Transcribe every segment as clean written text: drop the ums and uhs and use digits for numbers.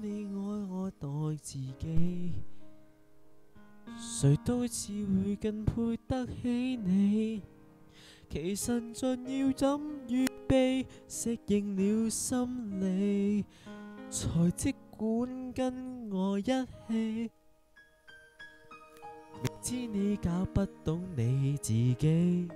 你愛我待自己，誰都只會更配得起你。其實盡要怎預備，適應了心理，才即管跟我一起。明知你搞不懂你自己，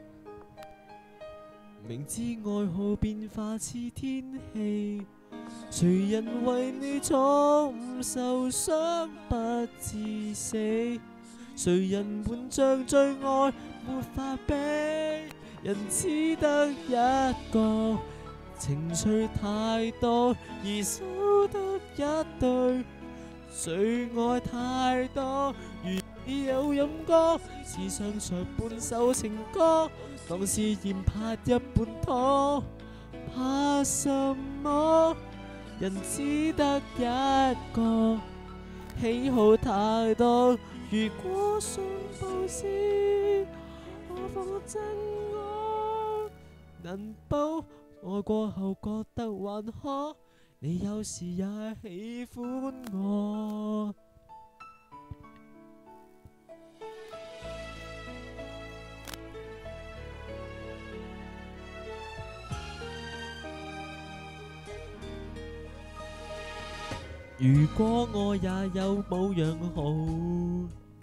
明知愛好變化似天氣，誰人為你錯誤受傷不致死？誰人伴像最愛沒法比？人只得一個，情緒太多而守得一對。最愛太多，如你有飲歌，只想唱半首情歌，當試驗拍一半拖，怕什麼？人只得一個，喜好太多。如果想報時，何妨贈我？能保愛過後覺得還可，你有時也喜歡我。如果我也有某樣好，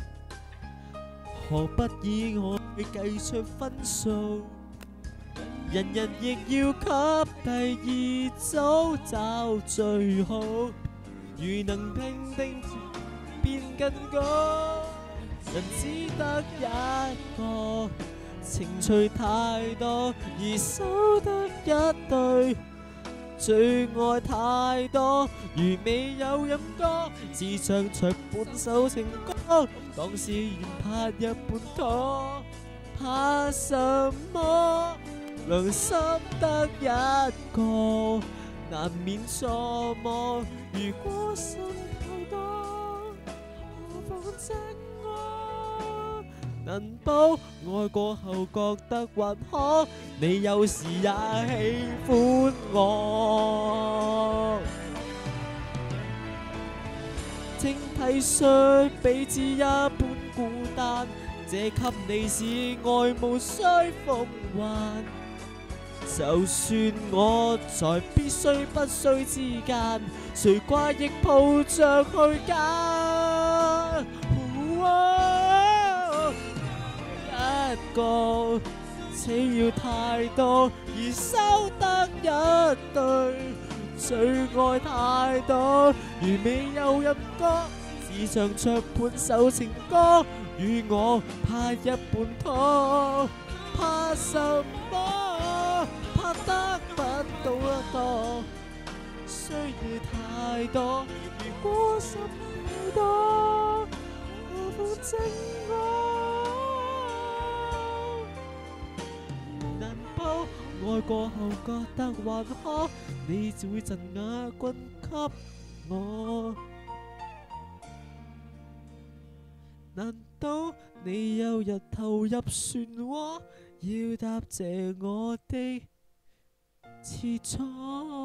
何不以我去計出分數？人人亦要給第二組找最好，如能拼定便更高。人只得一個，情緒太多而守得一對。最愛太多，如未有飲歌，只想唱半首情歌，當試驗拍一半拖，怕什麼？良心得一個，難免錯摸。如果心太多，何妨贈我？能保愛過後覺得還可，你有時也喜歡我。請體恤彼此一般孤單，這給你是愛無需奉還。就算我在必須不須之間，誰怪亦抱着虛假。一個，只要太多而收得一對。最愛太多，如未有飲歌，只想唱半首情歌，與我拍一半拖，怕什麼？怕得不到一個，需要太多。如果心太多，何妨贈我？能保愛過後覺得還可，你只會贈亞軍給我。難道你有日投入漩渦，要答謝我的始終？